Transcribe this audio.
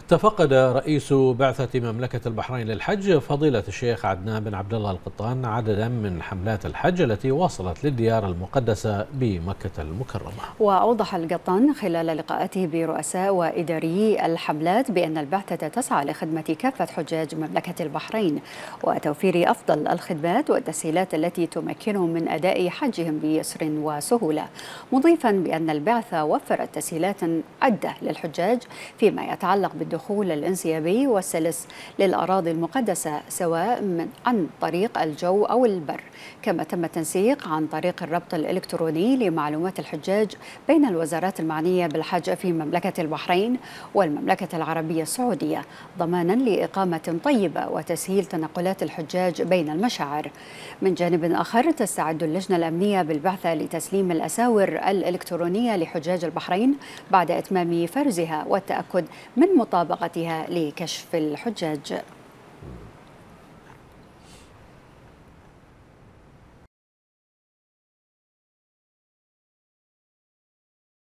تفقد رئيس بعثة مملكة البحرين للحج فضيلة الشيخ عدنان بن عبد الله القطان عددا من حملات الحج التي وصلت للديار المقدسة بمكة المكرمة. وأوضح القطان خلال لقاءاته برؤساء وإداري الحملات بأن البعثة تسعى لخدمة كافة حجاج مملكة البحرين وتوفير أفضل الخدمات والتسهيلات التي تمكنهم من أداء حجهم بيسر وسهولة، مضيفا بأن البعثة وفرت تسهيلات عدة للحجاج فيما يتعلق بالدخول الانسيابي والسلس للأراضي المقدسة سواء عن طريق الجو أو البر، كما تم التنسيق عن طريق الربط الإلكتروني لمعلومات الحجاج بين الوزارات المعنية بالحج في مملكة البحرين والمملكة العربية السعودية ضمانا لإقامة طيبة وتسهيل تنقلات الحجاج بين المشاعر. من جانب آخر تستعد اللجنة الأمنية بالبعثة لتسليم الأساور الإلكترونية لحجاج البحرين بعد إتمام فرزها والتأكد من مطابقتها لكشف الحجاج.